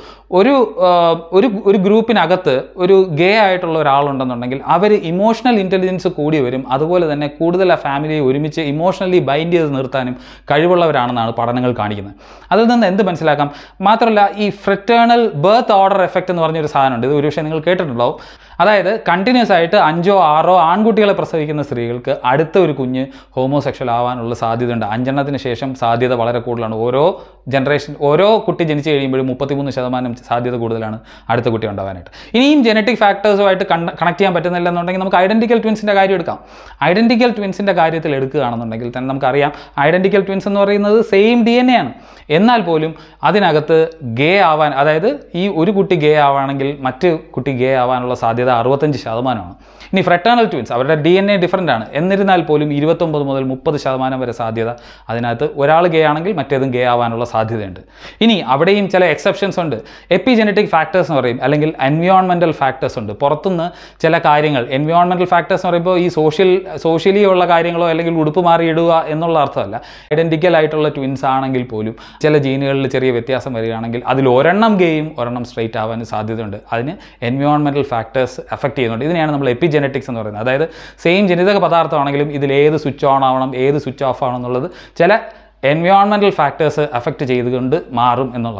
ഒരു ഗ്രൂപ്പിനകത്ത് ഒരു ഗേ ആയിട്ടുള്ള ഒരാളുണ്ടെന്നുണ്ടെങ്കിൽ അവർ ഇമോഷണൽ ഇൻ്റലിജൻസ് കൂടി വരും. അതുപോലെ തന്നെ കൂടുതൽ ആ ഫാമിലിയെ ഒരുമിച്ച് ഇമോഷണലി ബൈൻഡ് ചെയ്ത് നിർത്താനും കഴിവുള്ളവരാണെന്നാണ് പഠനങ്ങൾ കാണിക്കുന്നത്. അതിൽ നിന്ന് എന്ത് മനസ്സിലാക്കാം? മാത്രമല്ല ഈ ഫ്രറ്റേണൽ ബർത്ത് ഓർഡർ എഫക്റ്റ് എന്ന് പറഞ്ഞൊരു സാധനമുണ്ട്. ഇത് ഒരുപക്ഷെ നിങ്ങൾ കേട്ടിട്ടുണ്ടാവും. അതായത് കണ്ടിന്യൂസ് ആയിട്ട് 5 or 6 ആൺകുട്ടികളെ പ്രസവിക്കുന്ന സ്ത്രീകൾക്ക് അടുത്ത ഒരു കുഞ്ഞ് ഹോമോസെക്ഷൽ ആവാനുള്ള സാധ്യതയുണ്ട്. 5 എണ്ണത്തിന് ശേഷം സാധ്യത വളരെ കൂടുതലാണ്. ഓരോ കുട്ടി ജനിച്ചു കഴിയുമ്പോഴും 33% സാധ്യത കൂടുതലാണ് അടുത്ത കുട്ടി ഉണ്ടാവാനായിട്ട്. ഇനിയും ജനറ്റിക് ഫാക്ടേഴ്സുമായിട്ട് കണക്ട് ചെയ്യാൻ പറ്റുന്നില്ല എന്നുണ്ടെങ്കിൽ നമുക്ക് ഐഡൻറ്റിക്കൽ ട്വിൻസിൻ്റെ കാര്യം എടുക്കാം. ഐഡൻറ്റിക്കൽ ട്വിൻസിൻ്റെ കാര്യത്തിൽ എടുക്കുകയാണെന്നുണ്ടെങ്കിൽ തന്നെ നമുക്കറിയാം ഐഡൻറ്റിക്കൽ ട്വിൻസ് എന്ന് പറയുന്നത് സെയിം DNA ആണ്. എന്നാൽ പോലും അതിനകത്ത് ഗേ ആവാൻ, അതായത് ഈ ഒരു കുട്ടി ഗേ ആവുകയാണെങ്കിൽ മറ്റ് കുട്ടി ഗേ ആവാനുള്ള സാധ്യത 65%. ഇനി ഫ്രറ്റേണൽ ട്വിൻസ് അവരുടെ DNA ഡിഫറൻ്റ് ആണ്. എന്നിരുന്നാൽ പോലും 29 മുതൽ 30% വരെ സാധ്യത അതിനകത്ത് ഒരാൾ ഗേ ആണെങ്കിൽ മറ്റേതും ഗേ ആവാനുള്ള സാധ്യതയുണ്ട്. ഇനി അവിടെയും ചില എക്സെപ്ഷൻസ് ഉണ്ട്. എപ്പിജെനറ്റിക് ഫാക്ടേഴ്സ് എന്ന് പറയും, അല്ലെങ്കിൽ എൻവയോൺമെൻറ്റൽ ഫാക്ടേഴ്സ് ഉണ്ട്. പുറത്തുനിന്ന് ചില കാര്യങ്ങൾ, എൻവയോൺമെൻറ്റൽ ഫാക്ടേഴ്സ് എന്ന് പറയുമ്പോൾ ഈ സോഷ്യലി ഉള്ള കാര്യങ്ങളോ അല്ലെങ്കിൽ ഉടുപ്പ് മാറിയിടുക എന്നുള്ള അർത്ഥമല്ല. ഐഡൻറ്റിക്കൽ ആയിട്ടുള്ള ട്വിൻസ് ആണെങ്കിൽ പോലും ചില ജീനുകളിൽ ചെറിയ വ്യത്യാസം വരികയാണെങ്കിൽ അതിൽ ഒരെണ്ണം ഗേയും ഒരെണ്ണം സ്ട്രൈറ്റ് ആവാൻ സാധ്യതയുണ്ട്. അതിന് എൻവയോൺമെൻറ്റൽ ഫാക്ടേഴ്സ് എഫക്റ്റ് ചെയ്യുന്നുണ്ട്. ഇതിനെയാണ് നമ്മൾ എപ്പിജെനറ്റിക്സ് എന്ന് പറയുന്നത്. അതായത് സെയിം ജനിതക പദാർത്ഥമാണെങ്കിലും ഇതിൽ ഏത് സ്വിച്ച് ഓൺ ആവണം ഏത് സ്വിച്ച് ഓഫ് ആവണം എന്നുള്ളത് ചില എൻവയോൺമെൻറ്റൽ ഫാക്ടേഴ്സ് എഫക്റ്റ് ചെയ്തുകൊണ്ട് മാറും എന്നുള്ളതാണ്.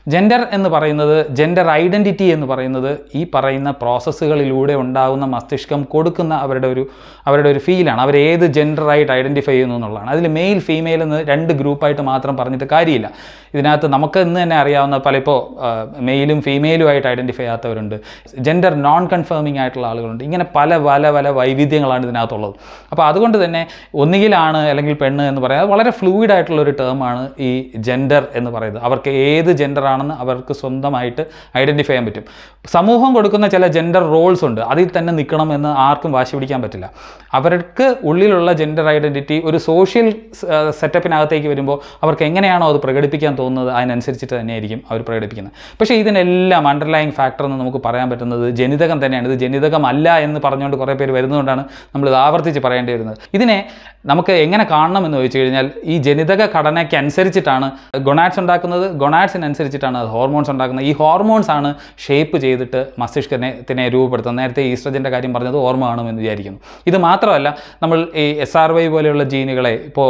ജെൻഡർ എന്ന് പറയുന്നത്, ജെൻഡർ ഐഡൻറ്റിറ്റി എന്ന് പറയുന്നത് ഈ പറയുന്ന പ്രോസസ്സുകളിലൂടെ ഉണ്ടാകുന്ന മസ്തിഷ്കം കൊടുക്കുന്ന അവരുടെ ഒരു ഫീലാണ്. അവർ ഏത് ജെൻഡറായിട്ട് ഐഡൻറ്റിഫൈ ചെയ്യുന്നു എന്നുള്ളതാണ്. അതിൽ മെയിൽ ഫീമെയിൽ എന്ന് 2 ഗ്രൂപ്പായിട്ട് മാത്രം പറഞ്ഞിട്ട് കാര്യമില്ല. ഇതിനകത്ത് നമുക്ക് ഇന്ന് തന്നെ അറിയാവുന്ന ഇപ്പോൾ മെയിലും ഫീമെയിലുമായിട്ട് ഐഡൻറ്റിഫൈ ചെയ്യാത്തവരുണ്ട്, ജെൻഡർ നോൺ കൺഫേമിംഗ് ആയിട്ടുള്ള ആളുകളുണ്ട്. ഇങ്ങനെ പല വൈവിധ്യങ്ങളാണ് ഇതിനകത്തുള്ളത്. അപ്പോൾ അതുകൊണ്ട് തന്നെ ഒന്നുകിലാണ് അല്ലെങ്കിൽ പെണ്ണ് എന്ന് പറയുന്നത് വളരെ ഫ്ലൂയിഡ് ആയിട്ടുള്ളൊരു ടേമാണ് ഈ ജെൻഡർ എന്ന് പറയുന്നത്. അവർക്ക് ഏത് ജെൻഡറാണെന്ന് അവർക്ക് സ്വന്തമായിട്ട് ഐഡൻറ്റിഫൈ ചെയ്യാൻ പറ്റും. സമൂഹം കൊടുക്കുന്ന ചില ജെൻഡർ റോൾസ് ഉണ്ട്, അതിൽ തന്നെ നിൽക്കണം എന്ന് ആർക്കും വാശി പിടിക്കാൻ പറ്റില്ല. അവർക്ക് ഉള്ളിലുള്ള ജെൻഡർ ഐഡൻറ്റിറ്റി ഒരു സോഷ്യൽ സെറ്റപ്പിനകത്തേക്ക് വരുമ്പോൾ അവർക്ക് എങ്ങനെയാണോ അത് പ്രകടിപ്പിക്കാൻ തോന്നുന്നത് അതിനനുസരിച്ചിട്ട് തന്നെയായിരിക്കും അവർ പ്രകടിപ്പിക്കുന്നത്. പക്ഷേ ഇതിനെല്ലാം അണ്ടർലൈങ് ഫാക്ടർ എന്ന് നമുക്ക് പറയാൻ പറ്റുന്നത് ജനിതകം തന്നെയാണ്. ഇത് ജനിതകമല്ല എന്ന് പറഞ്ഞുകൊണ്ട് കുറേ പേര് വരുന്നതുകൊണ്ടാണ് നമ്മളിത് ആവർത്തിച്ച് പറയേണ്ടി വരുന്നത്. ഇതിനെ നമുക്ക് എങ്ങനെ കാണണം എന്ന് ചോദിച്ചു കഴിഞ്ഞാൽ ഈ ജനിതക ഘടനയ്ക്ക് അനുസരിച്ചിട്ടാണ് ഗൊണാഡ്സ് ഉണ്ടാക്കുന്നത്, ഗൊണാഡ്സിനനുസരിച്ചിട്ടാണ് അത് ഹോർമോൺസ് ഉണ്ടാക്കുന്നത്. ഈ ഹോർമോൺസ് ആണ് ഷേപ്പ് ചെയ്തിട്ട് മസ്തിഷ്കത്തിനെ രൂപപ്പെടുത്തുന്നത്. നേരത്തെ ഈസ്ട്രജൻ്റെ കാര്യം പറഞ്ഞത് ഓർമ്മ കാണുമെന്ന് വിചാരിക്കുന്നു. ഇത് മാത്രമല്ല, നമ്മൾ ഈ SRY പോലെയുള്ള ജീനുകളെ ഇപ്പോൾ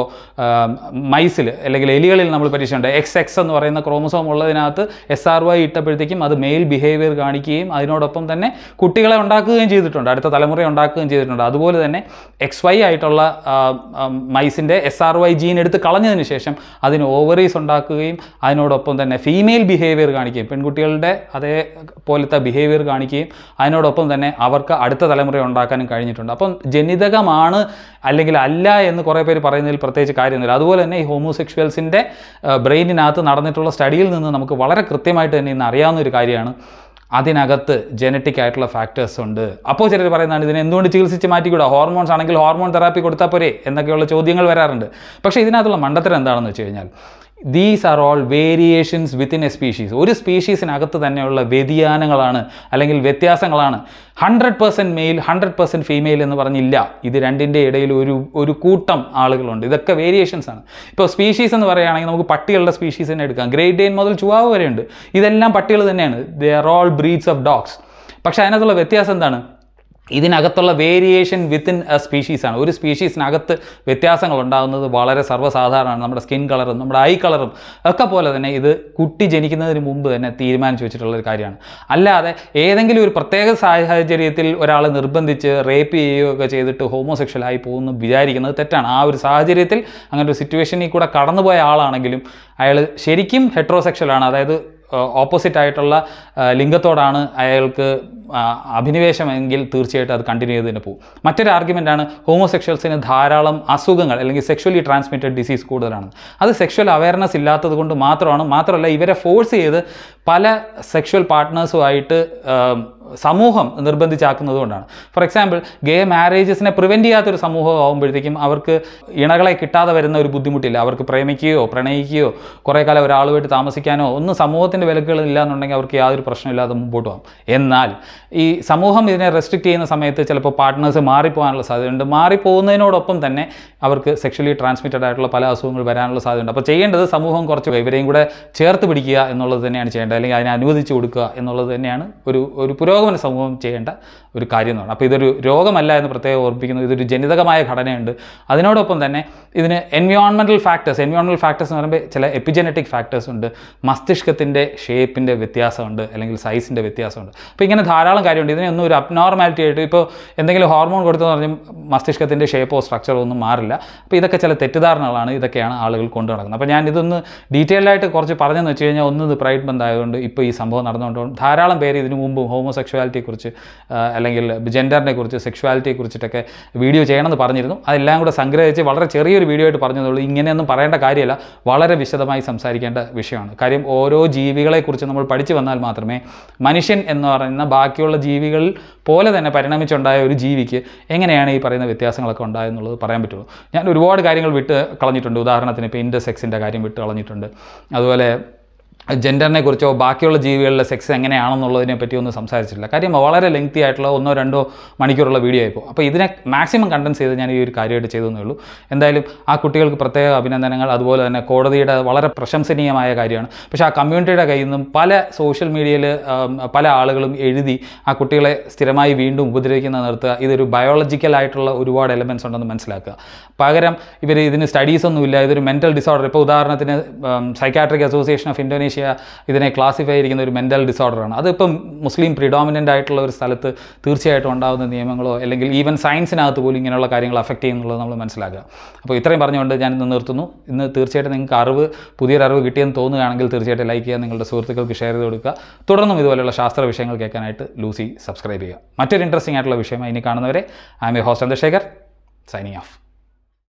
മൈസിൽ അല്ലെങ്കിൽ എലികളിൽ നമ്മൾ പരീക്ഷയുണ്ട്. XX എന്ന് പറയുന്ന ക്രോമസോം ഉള്ളതിനകത്ത് SRY ഇട്ടപ്പോഴത്തേക്കും അത് മെയിൽ ബിഹേവിയർ കാണിക്കുകയും അതിനോടൊപ്പം തന്നെ കുട്ടികളെ ഉണ്ടാക്കുകയും ചെയ്തിട്ടുണ്ട്, അടുത്ത തലമുറയെ ഉണ്ടാക്കുകയും ചെയ്തിട്ടുണ്ട്. അതുപോലെ തന്നെ XY ആയിട്ടുള്ള മൈസിൻ്റെ SRY ജീൻ എടുത്ത് കളഞ്ഞതിന് ശേഷം അതിന് ഓവറീസ് ഉണ്ടാക്കുകയും അതിനോടൊപ്പം തന്നെ ഫീമെയിൽ ബിഹേവിയർ കാണിക്കുകയും പെൺകുട്ടികളുടെ അതേപോലത്തെ ബിഹേവിയർ കാണിക്കുകയും അതിനോടൊപ്പം തന്നെ അവർക്ക് അടുത്ത തലമുറയെ ഉണ്ടാക്കാനും കഴിഞ്ഞിട്ടുണ്ട്. അപ്പം ജനിതകമാണ് അല്ലെങ്കിൽ അല്ല എന്ന് കുറേ പേര് പറയുന്നതിൽ പ്രത്യേകിച്ച് കാര്യമൊന്നുമില്ല. അതുപോലെ തന്നെ ഈ ഹോമോസെക്ഷുവൽസിൻ്റെ ബ്രെയിനിനകത്ത് നടന്നിട്ടുള്ള സ്റ്റഡിയിൽ നിന്ന് നമുക്ക് വളരെ കൃത്യമായിട്ട് തന്നെ ഇന്ന് അറിയാവുന്ന ഒരു കാര്യമാണ്, അതിനകത്ത് ജനറ്റിക് ആയിട്ടുള്ള ഫാക്ടേഴ്സ് ഉണ്ട്. അപ്പോൾ ചിലർ പറയുന്നതാണ് ഇതിനെ എന്തുകൊണ്ട് ചികിത്സിച്ച് മാറ്റിക്കൂടാ, ഹോർമോൺസ് ആണെങ്കിൽ ഹോർമോൺ തെറാപ്പി കൊടുത്താൽ പോരെ എന്നൊക്കെയുള്ള ചോദ്യങ്ങൾ വരാറുണ്ട്. പക്ഷേ ഇതിനകത്തുള്ള മണ്ടത്തരം എന്താണെന്ന് വെച്ച് കഴിഞ്ഞാൽ these are all variations within a species. ഒരു സ്പീഷീസിനകത്ത് തന്നെയുള്ള വ്യതിയാനങ്ങളാണ് അല്ലെങ്കിൽ വ്യത്യാസങ്ങളാണ്. 100% മെയിൽ 100% ഫീമെയിൽ എന്ന് പറഞ്ഞില്ല. ഇത് രണ്ടിൻ്റെ ഇടയിൽ ഒരു കൂട്ടം ആളുകളുണ്ട്. ഇതൊക്കെ വേരിയേഷൻസ് ആണ്. ഇപ്പോൾ സ്പീഷീസ് എന്ന് പറയുകയാണെങ്കിൽ നമുക്ക് പട്ടികളുടെ സ്പീഷീസ് തന്നെ എടുക്കാം. ഗ്രേറ്റ് ഡെയിൻ മുതൽ ചുവാവ് വരെയുണ്ട്. ഇതെല്ലാം പട്ടികൾ തന്നെയാണ്. They are all breeds of dogs. പക്ഷേ അതിനകത്തുള്ള വ്യത്യാസം എന്താണ്? ഇതിനകത്തുള്ള വേരിയേഷൻ വിത്തിൻ എ സ്പീഷീസാണ്. ഒരു സ്പീഷീസിനകത്ത് വ്യത്യാസങ്ങൾ ഉണ്ടാകുന്നത് വളരെ സർവ്വസാധാരണമാണ്. നമ്മുടെ സ്കിൻ കളറും നമ്മുടെ ഐ കളറും ഒക്കെ പോലെ തന്നെ ഇത് കുട്ടി ജനിക്കുന്നതിന് മുമ്പ് തന്നെ തീരുമാനിച്ചു വെച്ചിട്ടുള്ളൊരു കാര്യമാണ്. അല്ലാതെ ഏതെങ്കിലും ഒരു പ്രത്യേക സാഹചര്യത്തിൽ ഒരാളെ നിർബന്ധിച്ച് റേപ്പ് ചെയ്യുകയൊക്കെ ചെയ്തിട്ട് ഹോമോസെക്ഷലായി പോകുന്നു വിചാരിക്കുന്നത് തെറ്റാണ്. ആ ഒരു സാഹചര്യത്തിൽ അങ്ങനെ ഒരു സിറ്റുവേഷനിൽ കൂടെ കടന്നുപോയ ആളാണെങ്കിലും അയാൾ ശരിക്കും ഹെട്രോസെക്ഷലാണ്, അതായത് ഓപ്പോസിറ്റ് ആയിട്ടുള്ള ലിംഗത്തോടാണ് അയാൾക്ക് അഭിനിവേശമെങ്കിൽ തീർച്ചയായിട്ടും അത് കണ്ടിന്യൂ ചെയ്ത് തന്നെ പോകും. മറ്റൊരു ആർഗ്യുമെൻ്റാണ് ഹോമോസെക്ഷൽസിന് ധാരാളം അസുഖങ്ങൾ അല്ലെങ്കിൽ സെക്ഷുവലി ട്രാൻസ്മിറ്റഡ് ഡിസീസ് കൂടുതലാണ്. അത് സെക്ഷൽ അവയർനെസ് ഇല്ലാത്തത് കൊണ്ട് മാത്രമല്ല ഇവരെ ഫോഴ്സ് ചെയ്ത് പല സെക്ഷൽ പാർട്ട്നേഴ്സുമായിട്ട് സമൂഹം നിർബന്ധിച്ചാക്കുന്നത് കൊണ്ടാണ്. ഫോർ എക്സാമ്പിൾ, ഗേ മാരേജസിനെ പ്രിവെൻറ്റ് ചെയ്യാത്തൊരു സമൂഹം ആകുമ്പോഴത്തേക്കും അവർക്ക് ഇണകളെ കിട്ടാതെ വരുന്ന ഒരു ബുദ്ധിമുട്ടില്ല. അവർക്ക് പ്രേമിക്കുകയോ പ്രണയിക്കുകയോ കുറേ കാലം ഒരാളുമായിട്ട് താമസിക്കാനോ ഒന്നും സമൂഹത്തിൻ്റെ വിലക്കുകളില്ല എന്നുണ്ടെങ്കിൽ അവർക്ക് യാതൊരു പ്രശ്നമില്ലാതെ മുമ്പോട്ട് പോകാം. എന്നാൽ ഈ സമൂഹം ഇതിനെ റെസ്ട്രിക്റ്റ് ചെയ്യുന്ന സമയത്ത് ചിലപ്പോൾ പാർട്ട്നേഴ്സ് മാറിപ്പോകാനുള്ള സാധ്യതയുണ്ട്. മാറിപ്പോകുന്നതിനോടൊപ്പം തന്നെ അവർക്ക് സെക്ഷലി ട്രാൻസ്മിറ്റഡ് ആയിട്ടുള്ള പല അസുഖങ്ങൾ വരാനുള്ള സാധ്യതയുണ്ട്. അപ്പോൾ ചെയ്യേണ്ടത് സമൂഹം കുറച്ച് ഇവരെയും കൂടെ ചേർത്ത് പിടിക്കുക എന്നുള്ളത് തന്നെയാണ് ചെയ്യേണ്ടത്, അല്ലെങ്കിൽ അതിനെ അനുവദിച്ച് കൊടുക്കുക എന്നുള്ളത് തന്നെയാണ് ഒരു പുരോഗമന സമൂഹം ചെയ്യേണ്ട ഒരു കാര്യം എന്ന് പറയുന്നത്. അപ്പോൾ ഇതൊരു രോഗമല്ല എന്ന് പ്രത്യേകം ഓർപ്പിക്കുന്നു. ഇതൊരു ജനിതകമായ ഘടനയുണ്ട്. അതിനോടൊപ്പം തന്നെ ഇതിന് എൻവയോൺമെൻറ്റൽ ഫാക്ടേഴ്സ് എന്ന് പറയുമ്പോൾ ചില എപ്പിജനറ്റിക് ഫാക്ടേഴ്സ് ഉണ്ട്. മസ്തിഷ്കത്തിൻ്റെ ഷേപ്പിൻ്റെ വ്യത്യാസമുണ്ട് അല്ലെങ്കിൽ സൈസിൻ്റെ വ്യത്യാസമുണ്ട്. അപ്പോൾ ഇങ്ങനെ ധാരാളം കാര്യമുണ്ട്. ഇതിനൊന്നും ഒരു അബ്നോർമാലിറ്റി ആയിട്ട് ഇപ്പോൾ എന്തെങ്കിലും ഹോർമോൺ കൊടുത്തെന്ന് പറഞ്ഞാൽ മസ്തിഷ്കത്തിൻ്റെ ഷേപ്പോ സ്ട്രക്ചറോ ഒന്നും മാറില്ല. അപ്പോൾ ഇതൊക്കെ ചില തെറ്റിദ്ധാരണകളാണ്. ഇതൊക്കെയാണ് ആളുകൾ കൊണ്ടു നടക്കുന്നത്. അപ്പോൾ ഞാൻ ഇതൊന്ന് ഡീറ്റെയിൽഡായിട്ട് കുറച്ച് പറഞ്ഞെന്ന് വെച്ച് കഴിഞ്ഞാൽ ഒന്ന് ഇത് പ്രൈഡ് ബന്ദ് ആയതുകൊണ്ട് ഇപ്പോൾ ഈ സംഭവം നടന്നുകൊണ്ടും ധാരാളം പേര് ഇതിനു മുമ്പ് ഹോമോസെക്ഷുവാലിറ്റിയെക്കുറിച്ച് അല്ലെങ്കിൽ ജെൻഡറിനെ കുറിച്ച് സെക്ഷുവാലിറ്റിയെക്കുറിച്ചിട്ടൊക്കെ വീഡിയോ ചെയ്യണമെന്ന് പറഞ്ഞിരുന്നു. അതെല്ലാം കൂടെ സംഗ്രഹിച്ച് വളരെ ചെറിയൊരു വീഡിയോ ആയിട്ട് പറഞ്ഞതുള്ളൂ. ഇങ്ങനെയൊന്നും പറയേണ്ട കാര്യമല്ല, വളരെ വിശദമായി സംസാരിക്കേണ്ട വിഷയമാണ്. കാര്യം ഓരോ ജീവികളെക്കുറിച്ച് നമ്മൾ പഠിച്ചു വന്നാൽ മാത്രമേ മനുഷ്യൻ എന്ന് പറയുന്ന ബാക്കിയുള്ള ജീവികൾ പോലെ തന്നെ പരിണമിച്ചുണ്ടായ ഒരു ജീവിക്ക് എങ്ങനെയാണ് ഈ പറയുന്ന വ്യത്യാസങ്ങളൊക്കെ ഉണ്ടായെന്നുള്ളത് പറയാൻ പറ്റുള്ളൂ. ഞാൻ ഒരുപാട് കാര്യങ്ങൾ വിട്ട് കളഞ്ഞിട്ടുണ്ട്. ഉദാഹരണത്തിന് ഇപ്പോൾ ഇൻ്റർസെക്സിൻ്റെ കാര്യം വിട്ട് കളഞ്ഞിട്ടുണ്ട്. അതുപോലെ ജെൻഡറിനെ കുറിച്ചോ ബാക്കിയുള്ള ജീവികളിലെ സെക്സ് എങ്ങനെയാണെന്നുള്ളതിനെ പറ്റി ഒന്നും സംസാരിച്ചിട്ടില്ല. കാര്യം വളരെ ലെങ്തി ആയിട്ടുള്ള 1-2 മണിക്കൂറുള്ള വീഡിയോ ആയിപ്പോൾ. അപ്പോൾ ഇതിനെ മാക്സിമം കണ്ടൻസ് ചെയ്ത് ഞാൻ ഈ ഒരു കാര്യമായിട്ട് ചെയ്തതേ ഉള്ളൂ. എന്തായാലും ആ കുട്ടികൾക്ക് പ്രത്യേക അഭിനന്ദനങ്ങൾ. അതുപോലെ തന്നെ കോടതിയുടെ വളരെ പ്രശംസനീയമായ കാര്യമാണ്. പക്ഷേ ആ കമ്മ്യൂണിറ്റിയുടെ കയ്യിൽ നിന്നും പല സോഷ്യൽ മീഡിയയിൽ പല ആളുകളും എഴുതി ആ കുട്ടികളെ സ്ഥിരമായി വീണ്ടും ഉപദ്രവിക്കുന്ന നിർത്തുക, ഇതൊരു ബയോളജിക്കലായിട്ടുള്ള ഒരുപാട് എലമെൻറ്റ്സ് ഉണ്ടെന്ന് മനസ്സിലാക്കുക. പകരം ഇതിന് സ്റ്റഡീസൊന്നുമില്ല, ഇതൊരു മെൻ്റൽ ഡിസോർഡർ. ഇപ്പോൾ ഉദാഹരണത്തിന് psychiatric association of Indonesia euthanasia ഇതിനെ ക്ലാസിഫൈ ചെയ്തിരിക്കുന്ന ഒരു മെൻ്റൽ ഡിസോർഡറാണ്. അതിപ്പം മുസ്ലിം പ്രിഡോമിനൻ്റ് ആയിട്ടുള്ള ഒരു സ്ഥലത്ത് തീർച്ചയായിട്ടും ഉണ്ടാകുന്ന നിയമങ്ങളോ അല്ലെങ്കിൽ ഈവൻ സയൻസിനകത്ത് പോലും ഇങ്ങനെയുള്ള കാര്യങ്ങൾ അഫക്റ്റ് ചെയ്യുന്നുള്ളത് നമ്മൾ മനസ്സിലാക്കുക. അപ്പോൾ ഇത്രയും പറഞ്ഞുകൊണ്ട് ഞാൻ ഇന്ന് നിർത്തുന്നു. ഇന്ന് തീർച്ചയായിട്ടും നിങ്ങൾക്ക് പുതിയൊരു അറിവ് കിട്ടിയെന്ന് തോന്നുകയാണെങ്കിൽ തീർച്ചയായിട്ടും ലൈക്ക് ചെയ്യുക, നിങ്ങളുടെ സുഹൃത്തുക്കൾക്ക് ഷെയർ ചെയ്ത് കൊടുക്കുക. തുടർന്നും ഇതുപോലെയുള്ള ശാസ്ത്ര വിഷയങ്ങൾ കേൾക്കാനായിട്ട് ലൂസി സബ്സ്ക്രൈബ് ചെയ്യുക. മറ്റൊരു ഇൻട്രസ്റ്റിംഗ് ആയിട്ടുള്ള വിഷയമായി ഇനി കാണുന്നവരെ I M A host Chandrashekhar, signing of.